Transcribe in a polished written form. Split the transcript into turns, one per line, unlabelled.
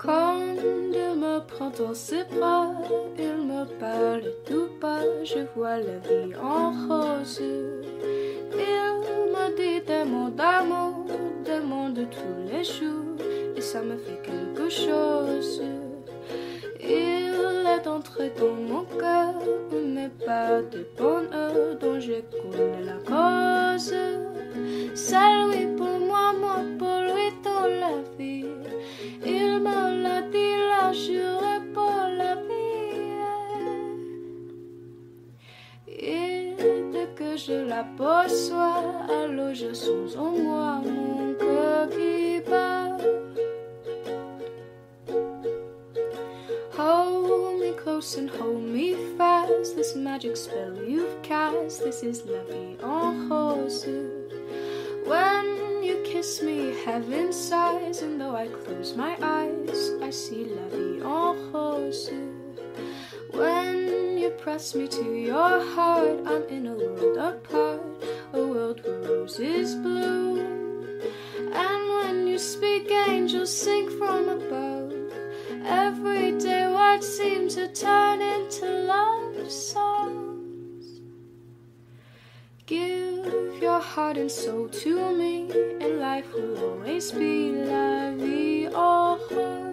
Quand il me prend dans ses bras, il me parle tout bas, je vois la vie en rose. Il me dit des mots d'amour, des mots de tous les jours, et ça me fait quelque chose. Il est entré dans mon cœur, mais pas de bonheur dont je connais la cause. C'est lui pour moi, moi pour lui dans la vie. Il me l'a dit, l'a juré pour la vie. Et dès que je l'aperçois, alors je sens en moi mon cœur qui bat. Hold me close and hold me fast. This magic spell you've cast, this is la vie en rose. When you kiss me, heaven sighs, and though I close my eyes, I see la vie en rose. When you press me to your heart, I'm in a world apart, a world where roses bloom. And when you speak, angels sing from above. Every day what seems to turn into love songs. Give your heart and soul to me, and life will always be la vie en rose.